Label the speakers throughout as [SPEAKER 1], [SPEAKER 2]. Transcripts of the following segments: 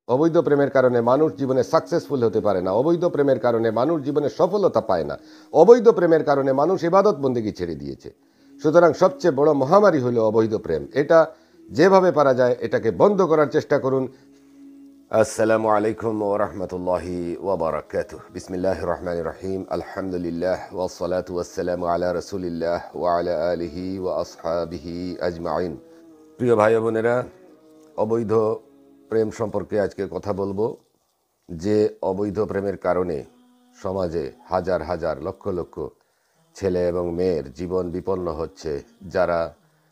[SPEAKER 1] অবৈধ প্রেমের কারণে মানুষ জীবনে সাকসেসফুল হতে পারে না, অবৈধ প্রেমের কারণে মানুষ জীবনে সফলতা পায় না, অবৈধ প্রেমের কারণে মানুষ ইবাদত বন্দেগী ছেড়ে দিয়েছে। সুতরাং সবচেয়ে বড় মহামারী হলো অবৈধ প্রেম। এটা যেভাবে পারা যায় এটাকে বন্ধ করার চেষ্টা করুন। আসসালামু আলাইকুম ওয়া রাহমাতুল্লাহি ওয়া বারাকাতুহু। বিসমিল্লাহির রহমানির রহিম। আলহামদুলিল্লাহ ওয়াসসালাতু ওয়াসসালামু আলা রাসূলিল্লাহ ওয়া আলা আলিহি ওয়া আসহাবিহি আজমাইন। প্রিয় ভাই বোনেরা, অবৈধ প্রেম সম্পর্কে আজকে কথা বলবো। যে অবৈধ প্রেমের কারণে সমাজে হাজার হাজার লক্ষ লক্ষ ছেলে এবং মেয়ের জীবন বিপন্ন হচ্ছে, যারা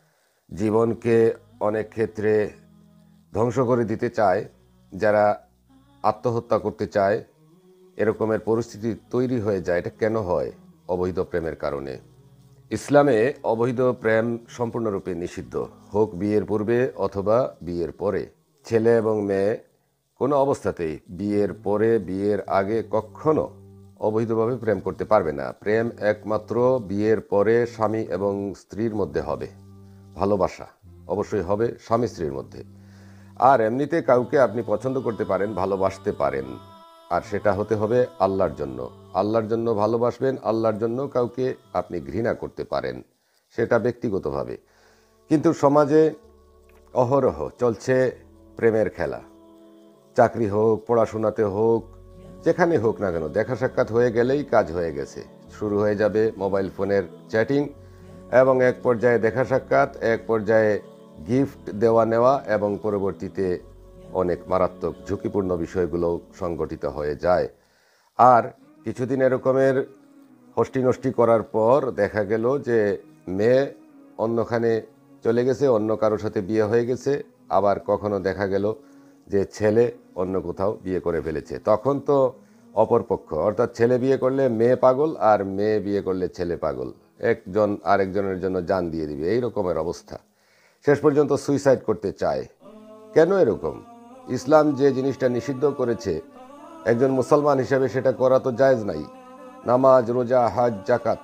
[SPEAKER 1] জীবনকে অনেক ক্ষেত্রে ধ্বংস করে দিতে চায়, যারা আত্মহত্যা করতে চায়, এরকমের পরিস্থিতি তৈরি হয়ে যায়। এটা কেন হয়? অবৈধ প্রেমের কারণে। ইসলামে অবৈধ প্রেম সম্পূর্ণরূপে নিষিদ্ধ, হোক বিয়ের পূর্বে অথবা বিয়ের পরে। ছেলে এবং মেয়ে কোনো অবস্থাতেই বিয়ের পরে বিয়ের আগে কখনো অবৈধভাবে প্রেম করতে পারবে না। প্রেম একমাত্র বিয়ের পরে স্বামী এবং স্ত্রীর মধ্যে হবে। ভালোবাসা অবশ্যই হবে স্বামী স্ত্রীর মধ্যে। আর এমনিতে কাউকে আপনি পছন্দ করতে পারেন, ভালোবাসতে পারেন, আর সেটা হতে হবে আল্লাহর জন্য। আল্লাহর জন্য ভালোবাসবেন, আল্লাহর জন্য কাউকে আপনি ঘৃণা করতে পারেন, সেটা ব্যক্তিগতভাবে। কিন্তু সমাজে অহরহ চলছে প্রেমের খেলা। চাকরি হোক, পড়াশোনাতে হোক, যেখানে হোক না কেন, দেখা সাক্ষাৎ হয়ে গেলেই কাজ হয়ে গেছে। শুরু হয়ে যাবে মোবাইল ফোনের চ্যাটিং, এবং এক পর্যায়ে দেখা সাক্ষাৎ, এক পর্যায়ে গিফট দেওয়া নেওয়া, এবং পরবর্তীতে অনেক মারাত্মক ঝুঁকিপূর্ণ বিষয়গুলো সংগঠিত হয়ে যায়। আর কিছুদিন এরকমের হষ্টি নষ্টি করার পর দেখা গেল যে মেয়ে অন্যখানে চলে গেছে, অন্য কারোর সাথে বিয়ে হয়ে গেছে। আবার কখনো দেখা গেল যে ছেলে অন্য কোথাও বিয়ে করে ফেলেছে। তখন তো অপরপক্ষ, অর্থাৎ ছেলে বিয়ে করলে মেয়ে পাগল, আর মেয়ে বিয়ে করলে ছেলে পাগল, একজন আরেকজনের জন্য জান দিয়ে দিবে, এই রকমের অবস্থা। শেষ পর্যন্ত সুইসাইড করতে চায়। কেন এরকম? ইসলাম যে জিনিসটা নিষিদ্ধ করেছে, একজন মুসলমান হিসেবে সেটা করা তো জায়েজ নাই। নামাজ, রোজা, হজ, জাকাত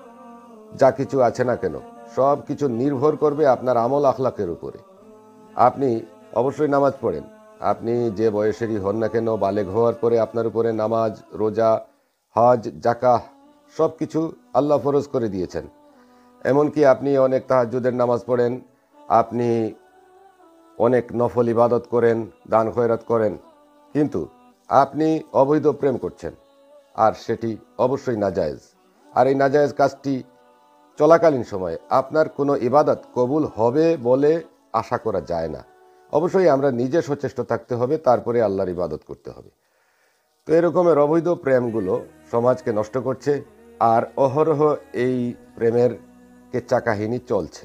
[SPEAKER 1] যা কিছু আছে না কেন, সব কিছু নির্ভর করবে আপনার আমল আখলাকের উপরে। আপনি অবশ্যই নামাজ পড়েন, আপনি যে বয়সেরই হন না কেন, বালেগ হওয়ার পরে আপনার উপরে নামাজ, রোজা, হজ, জাকাত সব কিছু আল্লাহ ফরজ করে দিয়েছেন। এমনকি আপনি অনেক তাহাজ্জুদের নামাজ পড়েন, আপনি অনেক নফল ইবাদত করেন, দান খয়রাত করেন, কিন্তু আপনি অবৈধ প্রেম করছেন, আর সেটি অবশ্যই নাজায়েজ। আর এই নাজায়েজ কাজটি চলাকালীন সময়ে আপনার কোনো ইবাদত কবুল হবে বলে আশা করা যায় না। অবশ্যই আমরা নিজে সচেষ্ট থাকতে হবে, তারপরে আল্লাহর ইবাদত করতে হবে। তো এরকমের অবৈধ প্রেমগুলো সমাজকে নষ্ট করছে, আর অহরহ এই প্রেমের কেচ্চা কাহিনী চলছে।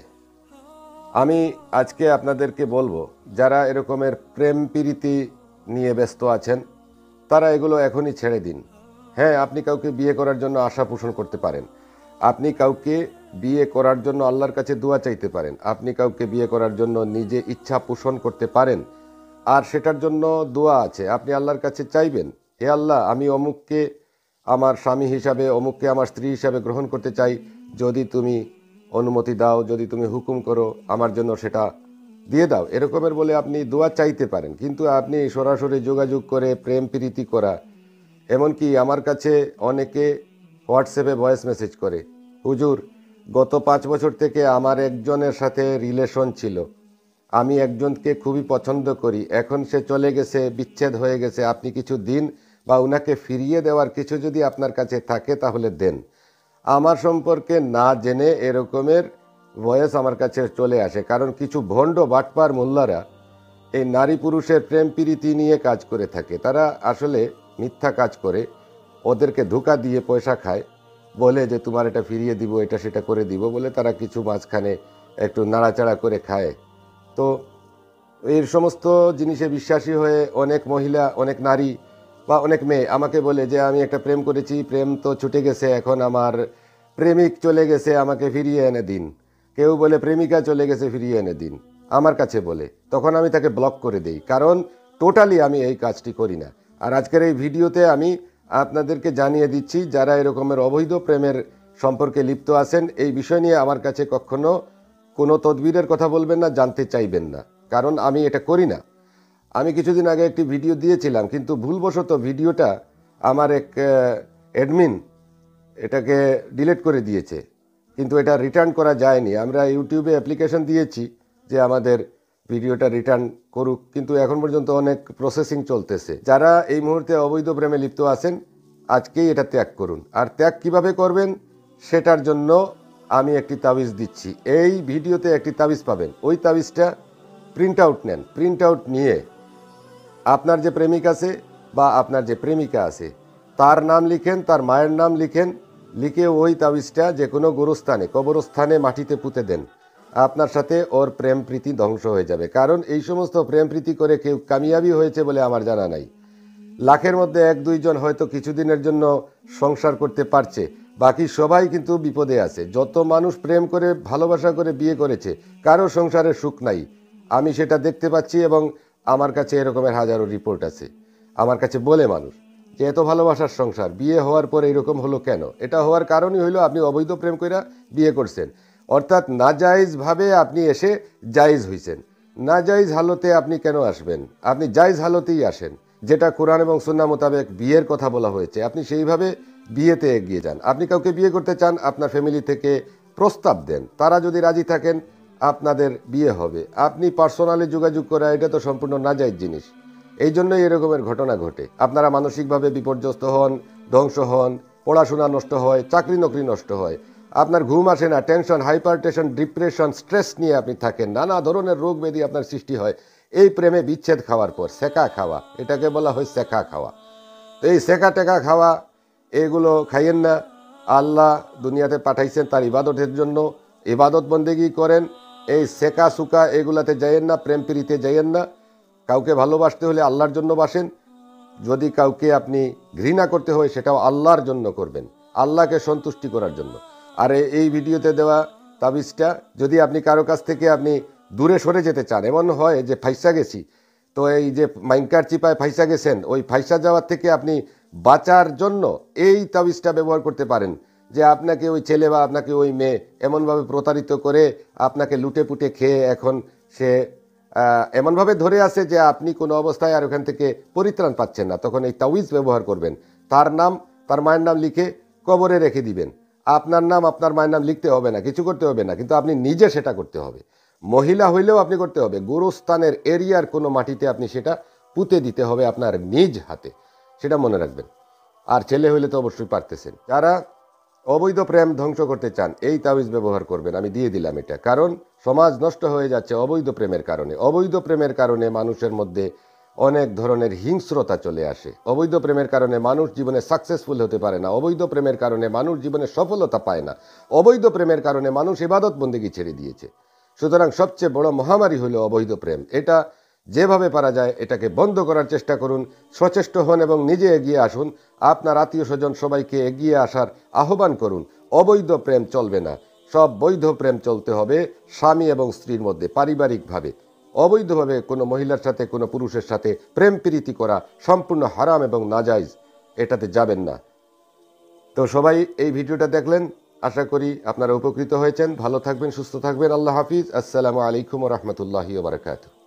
[SPEAKER 1] আমি আজকে আপনাদেরকে বলবো, যারা এরকমের প্রেম প্রীতি নিয়ে ব্যস্ত আছেন, তারা এগুলো এখনই ছেড়ে দিন। হ্যাঁ, আপনি কাউকে বিয়ে করার জন্য আশা পোষণ করতে পারেন, আপনি কাউকে বিয়ে করার জন্য আল্লাহর কাছে দোয়া চাইতে পারেন, আপনি কাউকে বিয়ে করার জন্য নিজে ইচ্ছা পোষণ করতে পারেন, আর সেটার জন্য দোয়া আছে। আপনি আল্লাহর কাছে চাইবেন, হে আল্লাহ, আমি অমুককে আমার স্বামী হিসাবে, অমুককে আমার স্ত্রী হিসাবে গ্রহণ করতে চাই, যদি তুমি অনুমতি দাও, যদি তুমি হুকুম করো, আমার জন্য সেটা দিয়ে দাও, এরকমের বলে আপনি দোয়া চাইতে পারেন। কিন্তু আপনি সরাসরি যোগাযোগ করে প্রেম প্রীতি করা, এমনকি আমার কাছে অনেকে হোয়াটসঅ্যাপে ভয়েস মেসেজ করে, হুজুর, গত 5 বছর থেকে আমার একজনের সাথে রিলেশন ছিল, আমি একজনকে খুবই পছন্দ করি, এখন সে চলে গেছে, বিচ্ছেদ হয়ে গেছে, আপনি কিছু দিন বা উনাকে ফিরিয়ে দেওয়ার কিছু যদি আপনার কাছে থাকে তাহলে দেন। আমার সম্পর্কে না জেনে এরকমের ভয়েস আমার কাছে চলে আসে, কারণ কিছু ভণ্ড বাটপার মোল্লারা এই নারী পুরুষের প্রেম প্রীতি নিয়ে কাজ করে থাকে। তারা আসলে মিথ্যা কাজ করে, ওদেরকে ধোঁকা দিয়ে পয়সা খায়, বলে যে তোমার এটা ফিরিয়ে দিব, এটা সেটা করে দিব বলে তারা কিছু মাঝখানে একটু নাড়াচাড়া করে খায়। তো এই সমস্ত জিনিসে বিশ্বাসী হয়ে অনেক মহিলা, অনেক নারী বা অনেক মেয়ে আমাকে বলে যে আমি একটা প্রেম করেছি, প্রেম তো ছুটে গেছে, এখন আমার প্রেমিক চলে গেছে, আমাকে ফিরিয়ে এনে দিন। কেউ বলে প্রেমিকা চলে গেছে, ফিরিয়ে এনে দিন, আমার কাছে বলে। তখন আমি তাকে ব্লক করে দেই, কারণ টোটালি আমি এই কাজটি করি না। আর আজকের এই ভিডিওতে আমি আপনাদেরকে জানিয়ে দিচ্ছি, যারা এরকমের অবৈধ প্রেমের সম্পর্কে লিপ্ত আছেন, এই বিষয় নিয়ে আমার কাছে কখনো কোনো তদবিরের কথা বলবেন না, জানতে চাইবেন না, কারণ আমি এটা করি না। আমি কিছুদিন আগে একটি ভিডিও দিয়েছিলাম, কিন্তু ভুলবশত ভিডিওটা আমার এক অ্যাডমিন এটাকে ডিলিট করে দিয়েছে, কিন্তু এটা রিটার্ন করা যায়নি। আমরা ইউটিউবে অ্যাপ্লিকেশন দিয়েছি যে আমাদের ভিডিওটা রিটার্ন করুক, কিন্তু এখন পর্যন্ত অনেক প্রসেসিং চলতেছে। যারা এই মুহূর্তে অবৈধ প্রেমে লিপ্ত আছেন, আজকেই এটা ত্যাগ করুন। আর ত্যাগ কিভাবে করবেন সেটার জন্য আমি একটি তাবিজ দিচ্ছি। এই ভিডিওতে একটি তাবিজ পাবেন, ওই তাবিজটা প্রিন্ট আউট নেন। প্রিন্ট আউট নিয়ে আপনার যে প্রেমিক আছে বা আপনার যে প্রেমিকা আছে তার নাম লিখেন, তার মায়ের নাম লিখেন, লিখে ওই তাবিজটা যে কোনো গোরস্থানে, কবরস্থানে মাটিতে পুঁতে দেন। আপনার সাথে ওর প্রেম প্রীতি ধ্বংস হয়ে যাবে। কারণ এই সমস্ত প্রেম প্রীতি করে কেউ কামিয়াবি হয়েছে বলে আমার জানা নাই। লাখের মধ্যে 1-2 জন হয়তো কিছুদিনের জন্য সংসার করতে পারছে, বাকি সবাই কিন্তু বিপদে আছে। যত মানুষ প্রেম করে ভালোবাসা করে বিয়ে করেছে, কারো সংসারে সুখ নাই। আমি সেটা দেখতে পাচ্ছি এবং আমার কাছে এরকমের হাজারো রিপোর্ট আছে। আমার কাছে বলে মানুষ যে এত ভালোবাসার সংসার, বিয়ে হওয়ার পরে এরকম হলো কেন? এটা হওয়ার কারণই হলো আপনি অবৈধ প্রেম কইরা বিয়ে করছেন, অর্থাৎ নাজায়েজভাবে আপনি এসে জায়েজ হইছেন। নাজায়েজ হালতে আপনি কেন আসবেন? আপনি জায়েজ হালতেই আসেন, যেটা কোরআন এবং সুন্নাহ মোতাবেক বিয়ের কথা বলা হয়েছে। আপনি সেইভাবে বিয়েতে এগিয়ে যান। আপনি কাউকে বিয়ে করতে চান, আপনার ফ্যামিলি থেকে প্রস্তাব দেন, তারা যদি রাজি থাকেন আপনাদের বিয়ে হবে। আপনি পার্সোনালি যোগাযোগ করা এটা তো সম্পূর্ণ নাজায়েজ জিনিস। এই জন্যই এরকমের ঘটনা ঘটে। আপনারা মানসিকভাবে বিপর্যস্ত হন, ধ্বংস হন, পড়াশোনা নষ্ট হয়, চাকরি নকরি নষ্ট হয়, আপনার ঘুম আসে না, টেনশন, হাইপারটেনশন, ডিপ্রেশন, স্ট্রেস নিয়ে আপনি থাকেন, নানা ধরনের রোগ ব্যাধি আপনার সৃষ্টি হয় এই প্রেমে বিচ্ছেদ খাওয়ার পর। সেকা খাওয়া, এটাকে বলা হয় সেকা খাওয়া। তো এই সেকা টেকা খাওয়া এগুলো খাইয়েন না। আল্লাহ দুনিয়াতে পাঠাইছেন তার ইবাদতের জন্য, ইবাদত বন্দেগি করেন। এই সেকা সুকা এগুলাতে যাইয়েন না, প্রেম প্রীতিতে যাইয়েন না। কাউকে ভালোবাসতে হলে আল্লাহর জন্য বাসেন। যদি কাউকে আপনি ঘৃণা করতে হয় সেটাও আল্লাহর জন্য করবেন, আল্লাহকে সন্তুষ্টি করার জন্য। আর এই ভিডিওতে দেওয়া তাবিজটা যদি আপনি কারো কাছ থেকে আপনি দূরে সরে যেতে চান, এমন হয় যে ফাইসা গেছি, তো এই যে মাইনকার চিপায় ফাইসা গেছেন, ওই ফাইসা যাওয়ার থেকে আপনি বাঁচার জন্য এই তাবিজটা ব্যবহার করতে পারেন। যে আপনাকে ওই ছেলে বা আপনাকে ওই মেয়ে এমনভাবে প্রতারিত করে আপনাকে লুটে পুটে খেয়ে এখন সে এমনভাবে ধরে আছে যে আপনি কোনো অবস্থায় আর ওখান থেকে পরিত্রাণ পাচ্ছেন না, তখন এই তাবিজ ব্যবহার করবেন। তার নাম, তার মায়ের নাম লিখে কবরে রেখে দিবেন। আপনার নাম, আপনার মায়ের নাম লিখতে হবে না, কিছু করতে হবে না, কিন্তু আপনি নিজে সেটা করতে হবে। মহিলা হইলেও আপনি করতে হবে। গোরস্থানের এরিয়ার কোনো মাটিতে আপনি সেটা পুঁতে দিতে হবে আপনার নিজ হাতে, সেটা মনে রাখবেন। আর ছেলে হইলে তো অবশ্যই পারতেছেন। যারা অবৈধ প্রেম ধ্বংস করতে চান এই তাবিজ ব্যবহার করবেন, আমি দিয়ে দিলাম এটা। কারণ সমাজ নষ্ট হয়ে যাচ্ছে অবৈধ প্রেমের কারণে। অবৈধ প্রেমের কারণে মানুষের মধ্যে অনেক ধরনের হিংস্রতা চলে আসে। অবৈধ প্রেমের কারণে মানুষ জীবনে সাকসেসফুল হতে পারে না। অবৈধ প্রেমের কারণে মানুষ জীবনে সফলতা পায় না। অবৈধ প্রেমের কারণে মানুষ ইবাদত বন্দেগী ছেড়ে দিয়েছে। সুতরাং সবচেয়ে বড় মহামারী হলো অবৈধ প্রেম। এটা যেভাবে পারা যায় এটাকে বন্ধ করার চেষ্টা করুন, সচেষ্ট হন এবং নিজে এগিয়ে আসুন। আপনার আত্মীয় স্বজন সবাইকে এগিয়ে আসার আহ্বান করুন। অবৈধ প্রেম চলবে না, সব বৈধ প্রেম চলতে হবে স্বামী এবং স্ত্রীর মধ্যে, পারিবারিকভাবে। অবৈধভাবে কোনো মহিলার সাথে কোনো পুরুষের সাথে প্রেম প্রীতি করা সম্পূর্ণ হারাম এবং নাজায়েজ, এটাতে যাবেন না। তো সবাই এই ভিডিওটা দেখলেন, আশা করি আপনারা উপকৃত হয়েছেন। ভালো থাকবেন, সুস্থ থাকবেন। আল্লাহ হাফিজ। আসসালামু আলাইকুম ওয়া রাহমাতুল্লাহি ওয়া বারাকাতুহু।